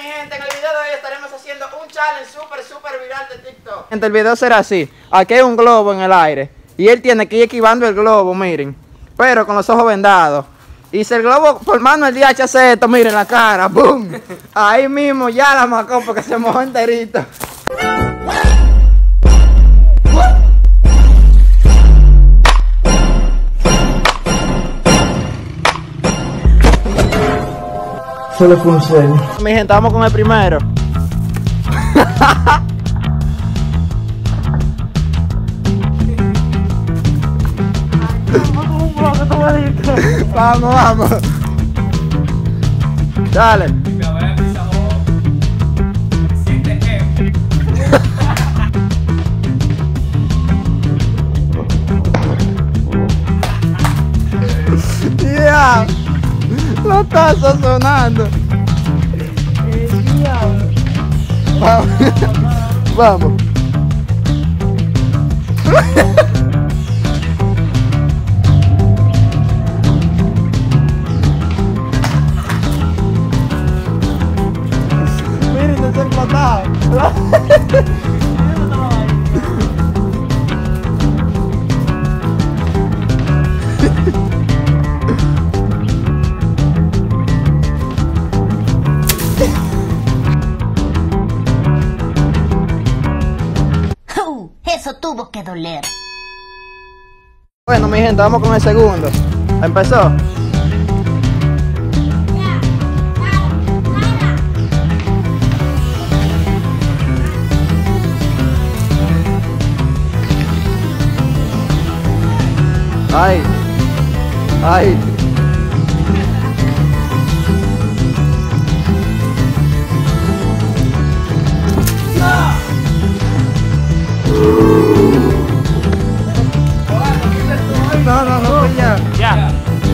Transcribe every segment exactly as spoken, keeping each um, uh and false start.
mi gente, en el video de hoy estaremos haciendo un challenge súper, súper viral de TikTok. Gente, el video será así. Aquí hay un globo en el aire y él tiene que ir esquivando el globo, miren, pero con los ojos vendados. Y si el globo, por mano el D H hace esto, miren la cara, ¡boom! Ahí mismo ya la macó porque se mojó enterito. Solo fue un sueño. Mi gente, vamos con el primero. Vamos, vamos. Dale. Yeah. Lo está sazonando. Vamos. Vamos. Miren, se ha explotado. Eso tuvo que doler. Bueno, mi gente, vamos con el segundo. Empezó. Ay. Ay. No, no, no, pues ya. Ya.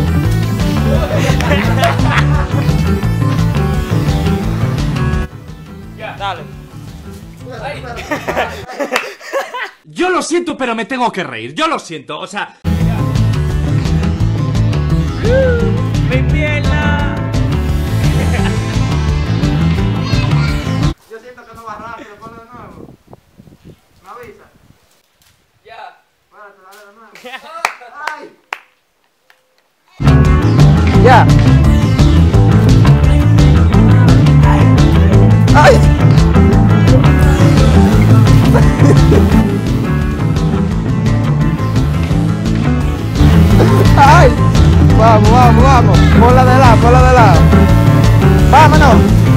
Ya. Dale. Yo lo siento, pero me tengo que reír. Yo lo siento, o sea. Mi pierna. Yo siento que no va rápido, ponlo de nuevo. ¿Me avisa? Ya. Espérate, dale de nuevo. ¡Ay! Ya. ¡Ay! ¡Ay! Vamos, vamos, vamos. Ponla de lado, ponla de lado. ¡Vámonos!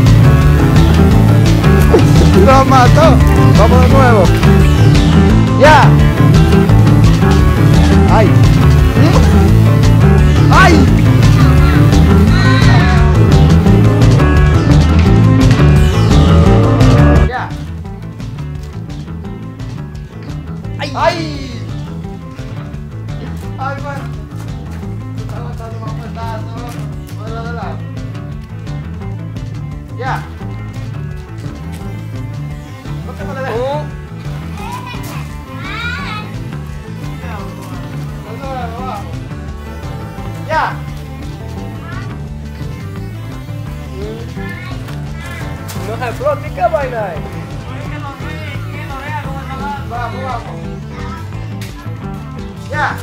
¡Lo mató! Vamos de nuevo. ¡Ya! ¡Ay! ¡Ay! ¡Ya! ¡Ay! ¡Ay! ¡Ay, bueno! Se está aguantando más puestazo. Ponlo de lado. ¡Ya! No te puedes dejar. Ya. No se explota, ¿qué vaina es? Vamos, vamos. Ya.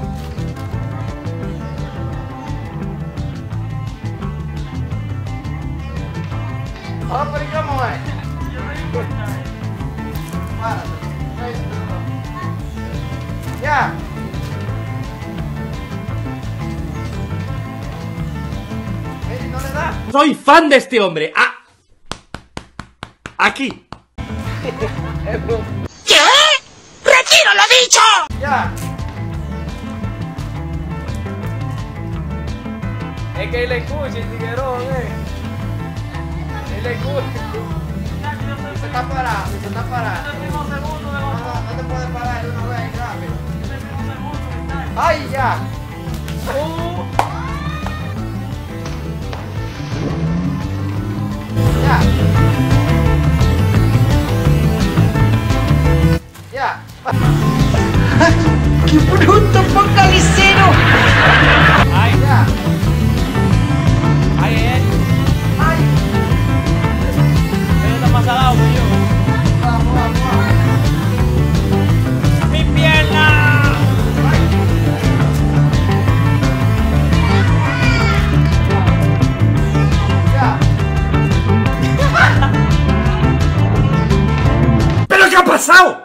Ahora, pero ¿cómo es? Párate. Ya. ¿No le da? Soy fan de este hombre. Ah. Aquí. ¿Qué? ¡Retiro lo dicho! Ya. Es que él le escucha el tiguerón, eh. Él le escucha. Se está parado, se está parado. No, no, no te puedes parar de una vez rápido. ¡Ay, ya! Uh. Ya. Ya. ¡Qué bruto focalicero! Ay, Ya. ay, ay. Ay. pasado?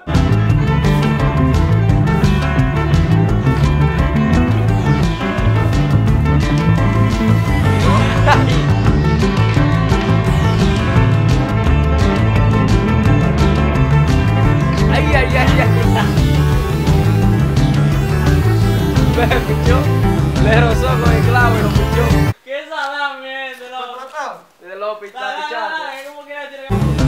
Ay, ay, ay, ay. Me pichó. Le rozó con el clavo y lo pichó. ¿Qué salame de los... De los pichados. ¿Cómo que ya tiene que...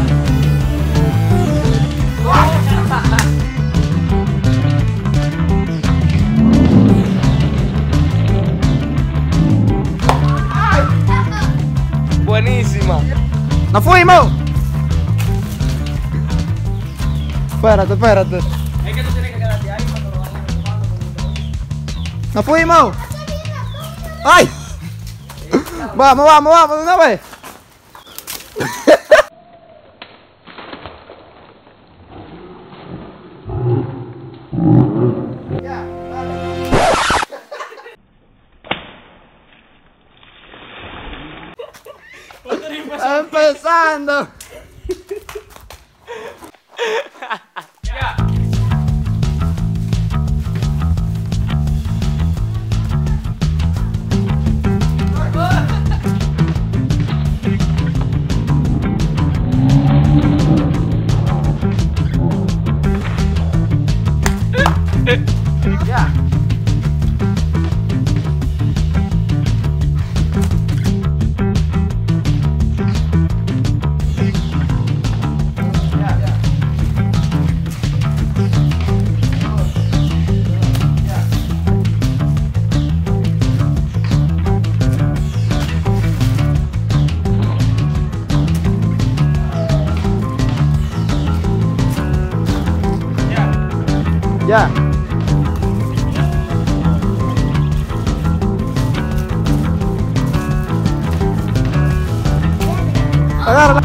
Buenísima. ¡Nos fuimos! Espérate, espérate. Es que tú tienes que quedarte ahí cuando lo vayan tomando. ¡Nos fuimos! ¡Ay! Vamos, vamos, vamos, de una vez. Está empezando. Ya. Ya. Ya. Agárrala.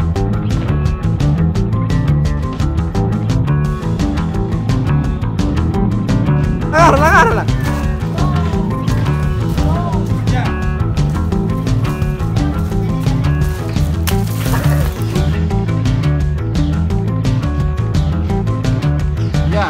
Agárrala, agárrala. Ya.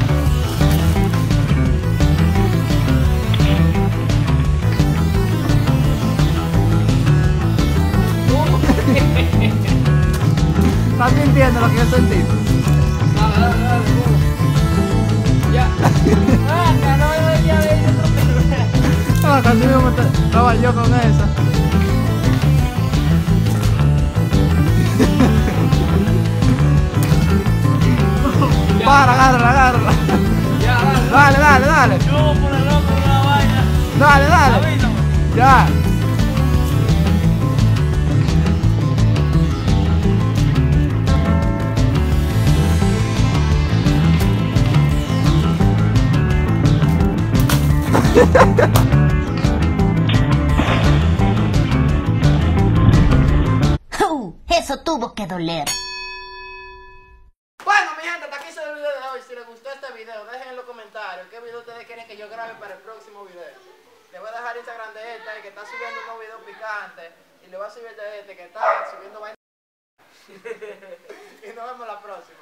¿Estás sintiendo lo que yo sentí? Dale, dale, dale, duro. Ya. Ah, no me doy ya de Ah, casi mismo me estaba yo con esa. Para, agárrala, agárrala. Ya, dale. Dale, dale, dale. Yo voy a poner loco con la vaina. Dale, dale. Avísame. Ya. Uh, eso tuvo que doler. Bueno, mi gente, hasta aquí es el video de hoy. Si les gustó este video, dejen en los comentarios qué video ustedes quieren que yo grabe para el próximo video. Les voy a dejar Instagram de este que está subiendo unos videos picantes. Y le voy a subir de este que está subiendo vaina. Y nos vemos la próxima.